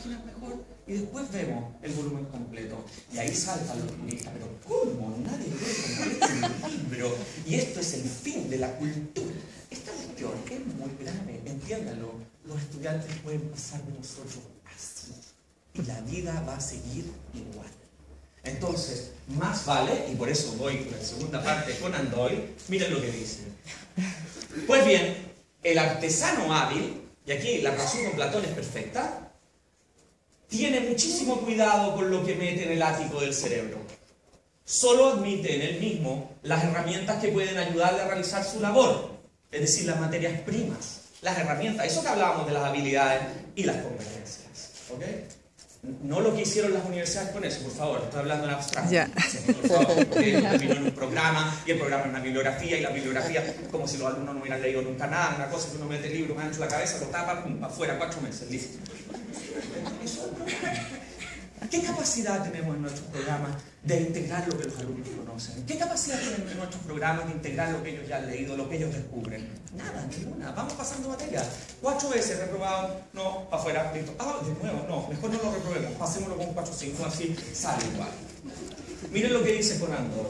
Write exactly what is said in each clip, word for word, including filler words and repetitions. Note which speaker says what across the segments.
Speaker 1: páginas mejor y después vemos el volumen completo. Y ahí saltan los turistas, pero ¿cómo? Nadie lee completo el libro. Y esto es el fin de la cultura. Esta cuestión es muy grave, entiéndanlo. Los estudiantes pueden pasar de nosotros así. Y la vida va a seguir igual. Entonces, más vale, y por eso voy con la segunda parte con Andoy, miren lo que dice. Pues bien, el artesano hábil, y aquí la relación con Platón es perfecta, tiene muchísimo cuidado con lo que mete en el ático del cerebro. Solo admite en él mismo las herramientas que pueden ayudarle a realizar su labor, es decir, las materias primas, las herramientas, eso que hablábamos de las habilidades y las competencias. ¿Ok? No lo que hicieron las universidades con eso, por favor, estoy hablando en abstracto.
Speaker 2: Yeah.
Speaker 1: Por favor, porque terminó en un programa, y el programa es una bibliografía, y la bibliografía, como si los alumnos no hubieran leído nunca nada, una cosa que uno mete el libro más ancho en la cabeza, lo tapa, pum, para afuera, cuatro meses, listo. Eso es un programa. ¿Qué capacidad tenemos en nuestros programas de integrar lo que los alumnos conocen? ¿Qué capacidad tenemos en nuestros programas de integrar lo que ellos ya han leído, lo que ellos descubren? Nada, ninguna. Vamos pasando materia. Cuatro veces reprobado, no, para afuera, listo. Ah, de nuevo, no, mejor no lo reprobemos, pasémoslo con cuatro cinco, así sale igual. Miren lo que dice Conando.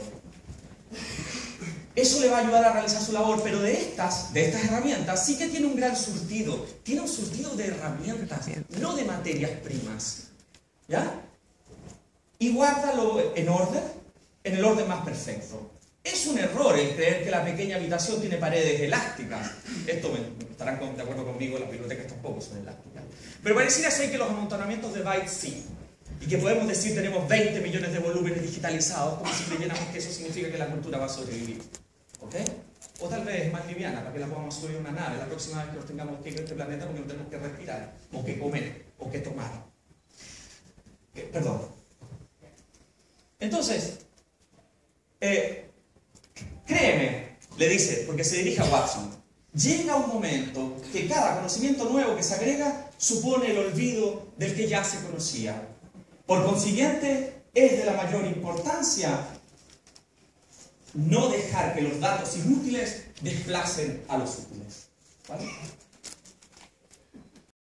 Speaker 1: Eso le va a ayudar a realizar su labor, pero de estas, de estas herramientas sí que tiene un gran surtido. Tiene un surtido de herramientas, no de materias primas. ¿Ya? Y guárdalo en orden, en el orden más perfecto. Es un error el creer que la pequeña habitación tiene paredes elásticas. Esto me, estarán de acuerdo conmigo, las bibliotecas tampoco son elásticas. Pero pareciera ser que los amontonamientos de bytes sí. Y que podemos decir tenemos veinte millones de volúmenes digitalizados, como si creyéramos que eso significa que la cultura va a sobrevivir. ¿Ok? O tal vez es más liviana, para que la podamos subir a una nave la próxima vez que nos tengamos que ir a este planeta porque no tenemos que respirar, o que comer, o que tomar. Eh, perdón. Entonces, eh, créeme, le dice, porque se dirige a Watson, llega un momento que cada conocimiento nuevo que se agrega supone el olvido del que ya se conocía. Por consiguiente, es de la mayor importancia no dejar que los datos inútiles desplacen a los útiles. ¿Vale?